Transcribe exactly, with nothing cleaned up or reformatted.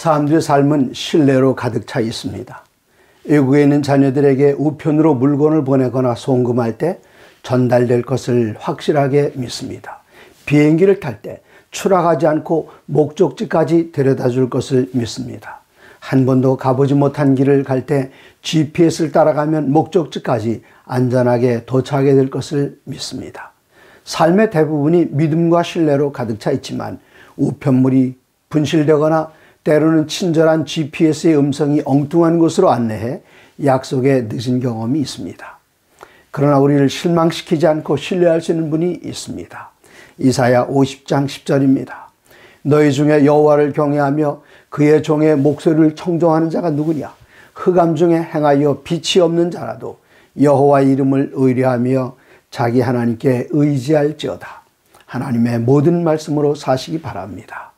사람들의 삶은 신뢰로 가득 차 있습니다. 외국에 있는 자녀들에게 우편으로 물건을 보내거나 송금할 때 전달될 것을 확실하게 믿습니다. 비행기를 탈 때 추락하지 않고 목적지까지 데려다 줄 것을 믿습니다. 한 번도 가보지 못한 길을 갈 때 지피에스를 따라가면 목적지까지 안전하게 도착하게 될 것을 믿습니다. 삶의 대부분이 믿음과 신뢰로 가득 차 있지만 우편물이 분실되거나 때로는 친절한 지피에스의 음성이 엉뚱한 곳으로 안내해 약속에 늦은 경험이 있습니다. 그러나 우리를 실망시키지 않고 신뢰할 수 있는 분이 있습니다. 이사야 오십 장 십 절입니다. 너희 중에 여호와를 경외하며 그의 종의 목소리를 청종하는 자가 누구냐? 흑암 중에 행하여 빛이 없는 자라도 여호와의 이름을 의뢰하며 자기 하나님께 의지할지어다. 하나님의 모든 말씀으로 사시기 바랍니다.